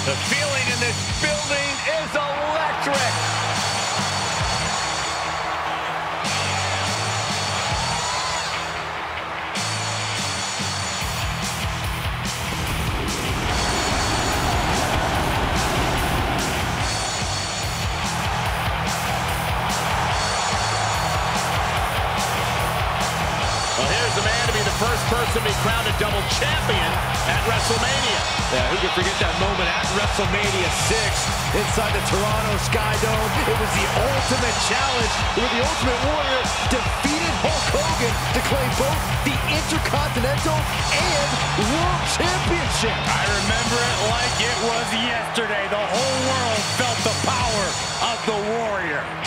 The feeling in this building is electric. Well, here's the man to be the first person to be crowned a double champion at WrestleMania. Yeah, who can forget that moment at WrestleMania 6 inside the Toronto Sky Dome? It was the ultimate challenge where the Ultimate Warrior defeated Hulk Hogan to claim both the Intercontinental and World Championship. I remember it like it was yesterday. The whole world felt the power of the Warrior.